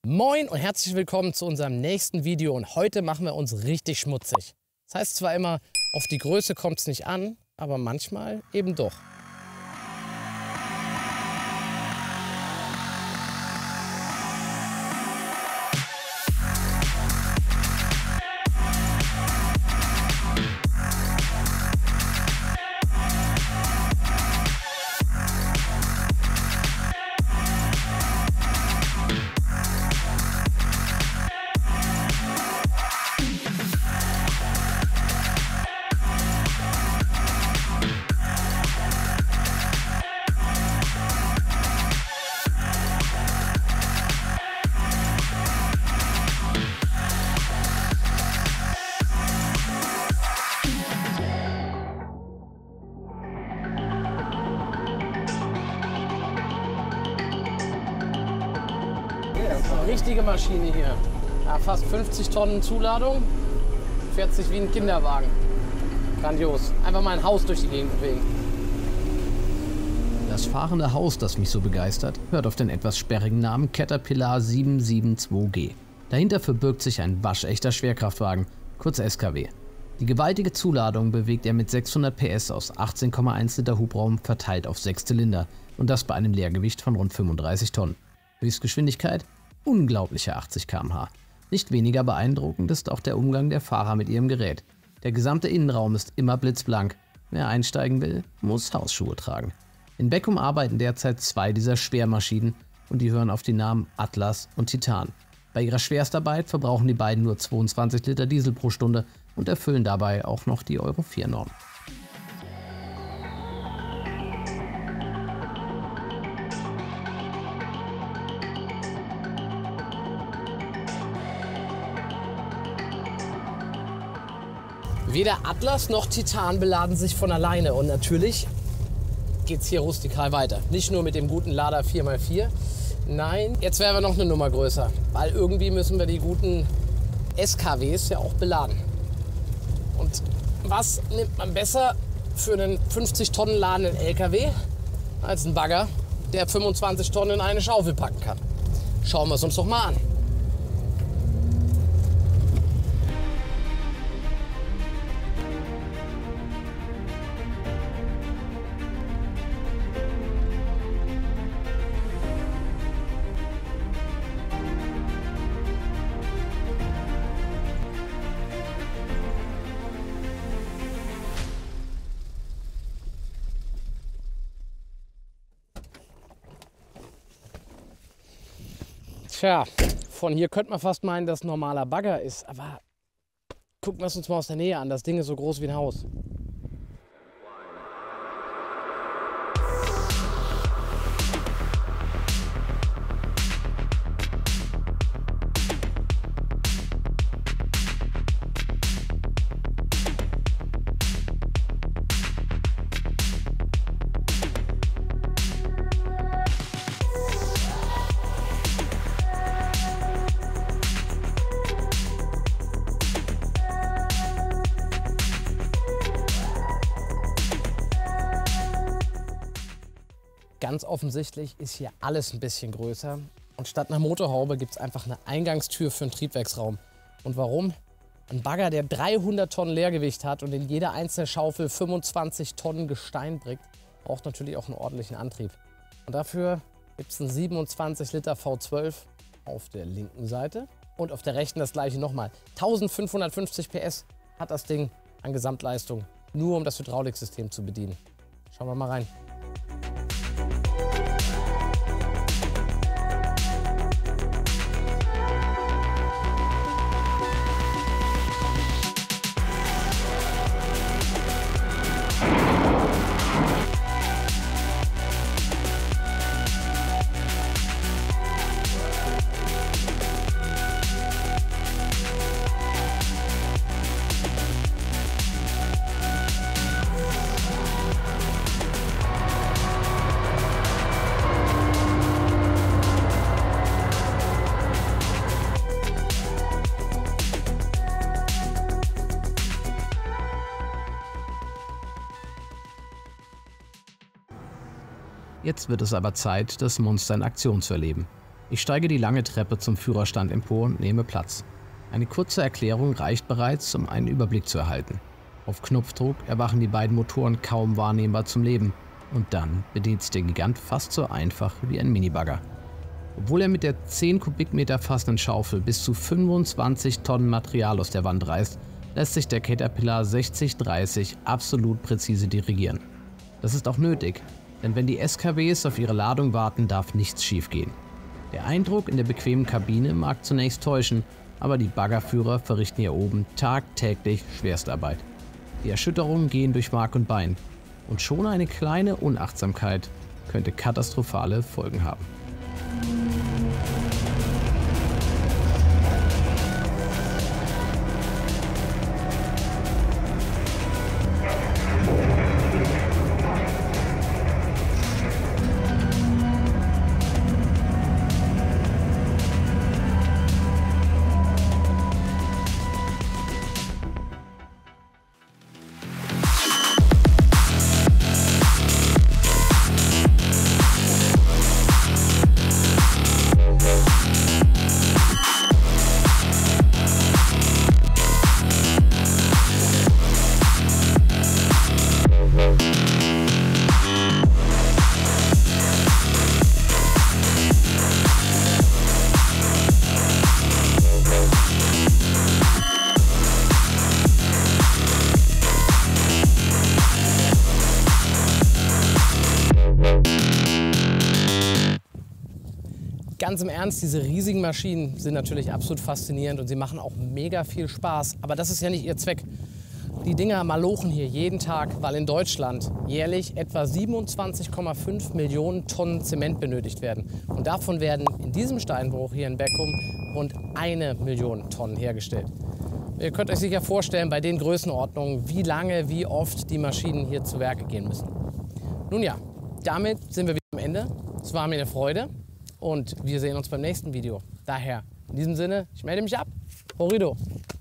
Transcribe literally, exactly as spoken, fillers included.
Moin und herzlich willkommen zu unserem nächsten Video und heute machen wir uns richtig schmutzig. Das heißt zwar immer, auf die Größe kommt es nicht an, aber manchmal eben doch. Richtige Maschine hier. Ja, fast fünfzig Tonnen Zuladung, fährt sich wie ein Kinderwagen. Grandios. Einfach mal ein Haus durch die Gegend bewegen. Das fahrende Haus, das mich so begeistert, hört auf den etwas sperrigen Namen Caterpillar sieben sieben zwei G. Dahinter verbirgt sich ein waschechter Schwerkraftwagen, kurz S K W. Die gewaltige Zuladung bewegt er mit sechshundert P S aus achtzehn Komma eins Liter Hubraum verteilt auf sechs Zylinder und das bei einem Leergewicht von rund fünfunddreißig Tonnen. Höchstgeschwindigkeit? Unglaubliche achtzig Kilometer pro Stunde. Nicht weniger beeindruckend ist auch der Umgang der Fahrer mit ihrem Gerät. Der gesamte Innenraum ist immer blitzblank. Wer einsteigen will, muss Hausschuhe tragen. In Beckum arbeiten derzeit zwei dieser Schwermaschinen und die hören auf die Namen Atlas und Titan. Bei ihrer Schwerstarbeit verbrauchen die beiden nur zweiundzwanzig Liter Diesel pro Stunde und erfüllen dabei auch noch die Euro vier Norm. Weder Atlas noch Titan beladen sich von alleine und natürlich geht es hier rustikal weiter. Nicht nur mit dem guten Lader vier mal vier, nein, jetzt werden wir noch eine Nummer größer, weil irgendwie müssen wir die guten S K Ws ja auch beladen. Und was nimmt man besser für einen fünfzig Tonnen ladenden L K W als ein Bagger, der fünfundzwanzig Tonnen in eine Schaufel packen kann? Schauen wir es uns doch mal an. Tja, von hier könnte man fast meinen, dass ein normaler Bagger ist, aber gucken wir es uns mal aus der Nähe an. Das Ding ist so groß wie ein Haus. Ganz offensichtlich ist hier alles ein bisschen größer und statt einer Motorhaube gibt es einfach eine Eingangstür für einen Triebwerksraum. Und warum? Ein Bagger, der dreihundert Tonnen Leergewicht hat und in jeder einzelne Schaufel fünfundzwanzig Tonnen Gestein bringt, braucht natürlich auch einen ordentlichen Antrieb. Und dafür gibt es einen siebenundzwanzig Liter V zwölf auf der linken Seite und auf der rechten das gleiche nochmal. eintausendfünfhundertfünfzig P S hat das Ding an Gesamtleistung, nur um das Hydrauliksystem zu bedienen. Schauen wir mal rein. Jetzt wird es aber Zeit, das Monster in Aktion zu erleben. Ich steige die lange Treppe zum Führerstand empor und nehme Platz. Eine kurze Erklärung reicht bereits, um einen Überblick zu erhalten. Auf Knopfdruck erwachen die beiden Motoren kaum wahrnehmbar zum Leben. Und dann bedient sich der Gigant fast so einfach wie ein Minibagger. Obwohl er mit der zehn Kubikmeter fassenden Schaufel bis zu fünfundzwanzig Tonnen Material aus der Wand reißt, lässt sich der Caterpillar sechzig dreißig absolut präzise dirigieren. Das ist auch nötig, denn wenn die S K Ws auf ihre Ladung warten, darf nichts schiefgehen. Der Eindruck in der bequemen Kabine mag zunächst täuschen, aber die Baggerführer verrichten hier oben tagtäglich Schwerstarbeit. Die Erschütterungen gehen durch Mark und Bein und schon eine kleine Unachtsamkeit könnte katastrophale Folgen haben. Ganz im Ernst, diese riesigen Maschinen sind natürlich absolut faszinierend und sie machen auch mega viel Spaß. Aber das ist ja nicht ihr Zweck. Die Dinger malochen hier jeden Tag, weil in Deutschland jährlich etwa siebenundzwanzig Komma fünf Millionen Tonnen Zement benötigt werden. Und davon werden in diesem Steinbruch hier in Beckum rund eine Million Tonnen hergestellt. Ihr könnt euch sicher vorstellen, bei den Größenordnungen, wie lange, wie oft die Maschinen hier zu Werke gehen müssen. Nun ja, damit sind wir wieder am Ende. Es war mir eine Freude. Und wir sehen uns beim nächsten Video. Daher, in diesem Sinne, ich melde mich ab. Horrido!